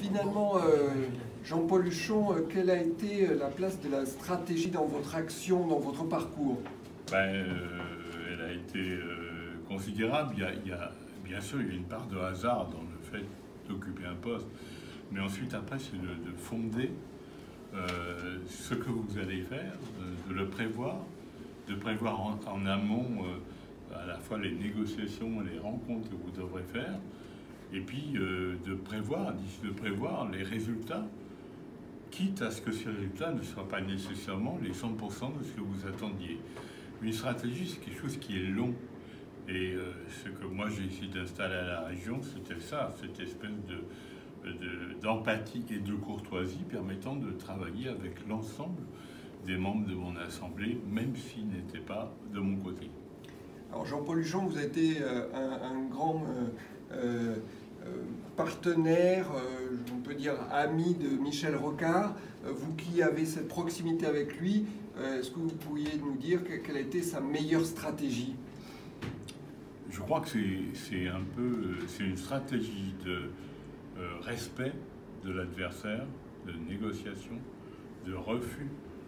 finalement, Jean-Paul Huchon, quelle a été la place de la stratégie dans votre action, dans votre parcours? Elle a été considérable. Bien sûr, il y a une part de hasard dans le fait d'occuper un poste. Mais ensuite, après, c'est de fonder ce que vous allez faire, de le prévoir, de prévoir en amont à la fois les négociations et les rencontres que vous devrez faire, et puis de prévoir les résultats, quitte à ce que ces résultats ne soient pas nécessairement les 100% de ce que vous attendiez. Une stratégie, c'est quelque chose qui est long. Et ce que moi j'ai essayé d'installer à la région, c'était ça, cette espèce d'empathie et de courtoisie permettant de travailler avec l'ensemble des membres de mon assemblée, même s'ils n'étaient pas de mon côté. Alors Jean-Paul Huchon, vous avez été un grand partenaire, on peut dire ami de Michel Rocard. Vous qui avez cette proximité avec lui, est-ce que vous pourriez nous dire quelle a été sa meilleure stratégie? Je crois que c'est une stratégie de respect de l'adversaire, de négociation, de refus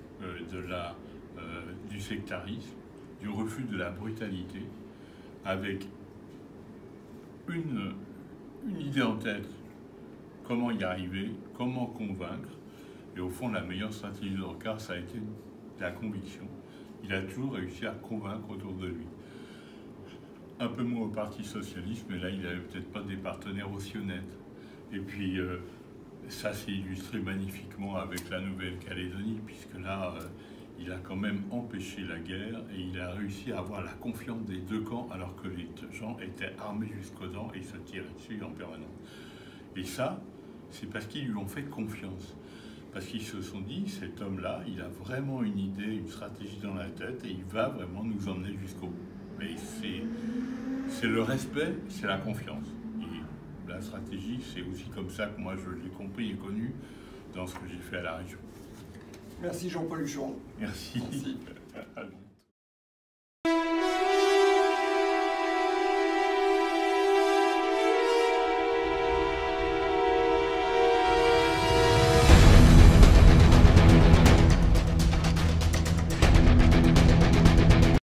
du sectarisme, du refus de la brutalité, avec une idée en tête, comment y arriver, comment convaincre. Et au fond, la meilleure stratégie de Rocard, ça a été la conviction. Il a toujours réussi à convaincre autour de lui. Un peu moins au Parti socialiste, mais là, il n'avait peut-être pas des partenaires aussi honnêtes. Et puis, ça s'est illustré magnifiquement avec la Nouvelle-Calédonie, puisque là, il a quand même empêché la guerre et il a réussi à avoir la confiance des deux camps, alors que les gens étaient armés jusqu'aux dents et se tiraient dessus en permanence. Et ça, c'est parce qu'ils lui ont fait confiance. Parce qu'ils se sont dit, cet homme-là, il a vraiment une idée, une stratégie dans la tête et il va vraiment nous emmener jusqu'au bout. Mais c'est le respect, c'est la confiance. Et la stratégie, c'est aussi comme ça que moi je l'ai compris et connu dans ce que j'ai fait à la région. Merci Jean-Paul Huchon. Merci. Merci.